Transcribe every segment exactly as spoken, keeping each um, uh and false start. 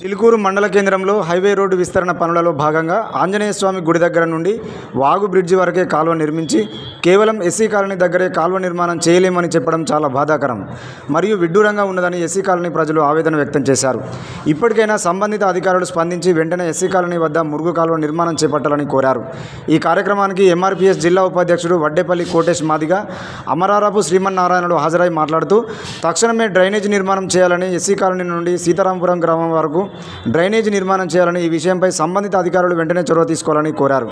చిలుకూరు మండల కేంద్రంలో highway road విస్తరణ పనులలో భాగంగా ఆంజనేయ స్వామి గుడి దగ్గర నుండి వాగు బ్రిడ్జి వరకే కాలువ నిర్మించి కేవలం ఎస్సీ కాలనీ దగ్గరే కాలువ నిర్మాణం చేయలేమని చెప్పడం చాలా బాధాకరం మరియు విడ్డూరంగా ఉన్నదని ఎస్సీ కాలనీ ప్రజలు ఆవేదన వ్యక్తం చేశారు. ఇప్పటికైనా సంబంధిత అధికారులు స్పందించి వెంటనే ఎస్సీ కాలనీ వద్ద మురుగు కాలువ నిర్మాణం చేపట్టాలని కోరారు. ఈ కార్యక్రమానికి ఎంఆర్పీఎస్ జిల్లా ఉపాధ్యక్షుడు వడ్డేపల్లి కోటేష్ మాదిగా, అమరారాపు శ్రీమన్నారాయణుడు హాజరై మాట్లాడుతూ తక్షణమే డ్రైనేజీ నిర్మాణం చేయాలని, ఎస్సీ కాలనీ నుండి సీతారాంపురం గ్రామం వరకు డ్రైనేజీ నిర్మాణం చేయాలని, ఈ విషయంపై సంబంధిత అధికారులు వెంటనే చొరవ తీసుకోవాలని కోరారు.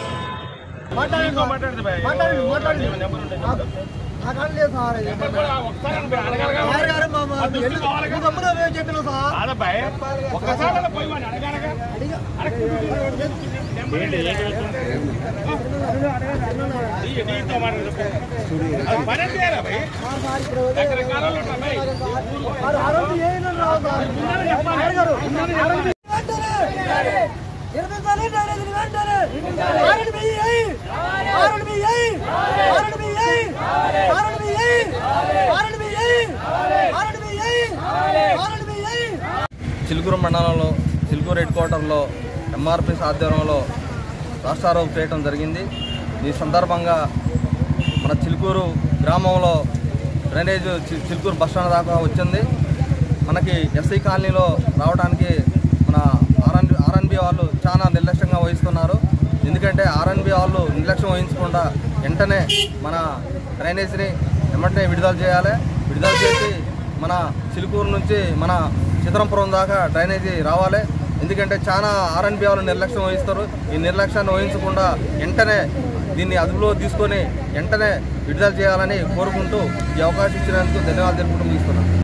చిలుకూరు మండలంలో చిలుకూరు హెడ్ క్వార్టర్లో ఎంఆర్పీఎస్ ఆధ్వర్యంలో రాష్ట్రారోహణ చేయడం జరిగింది. ఈ సందర్భంగా మన చిలుకూరు గ్రామంలో డ్రైనేజ్ చిలుకూరు బస్టాండ్ దాకా వచ్చింది. మనకి ఎస్సీ కాలనీలో రావడానికి మన ఆర్ఎన్ ఆర్ఎన్బి వాళ్ళు చాలా నిర్లక్ష్యంగా వహిస్తున్నారు. ఎందుకంటే ఆర్ఎన్బి వాళ్ళు నిర్లక్ష్యం వహించకుండా వెంటనే మన డ్రైనేజీని వెంటనే విడుదల చేయాలి. విడుదల చేసి మన చిలుకూరు నుంచి మన సీతారాంపురం దాకా డ్రైనేజీ రావాలి. ఎందుకంటే చాలా ఆర్ఎన్బి వాళ్ళు నిర్లక్ష్యం వహిస్తారు. ఈ నిర్లక్ష్యాన్ని వహించకుండా వెంటనే దీన్ని అదుపులో తీసుకొని వెంటనే విడుదల చేయాలని కోరుకుంటూ ఈ అవకాశం ఇచ్చినందుకు ధన్యవాదాలు తెలుపుకుంటూ ముగిస్తున్నాను.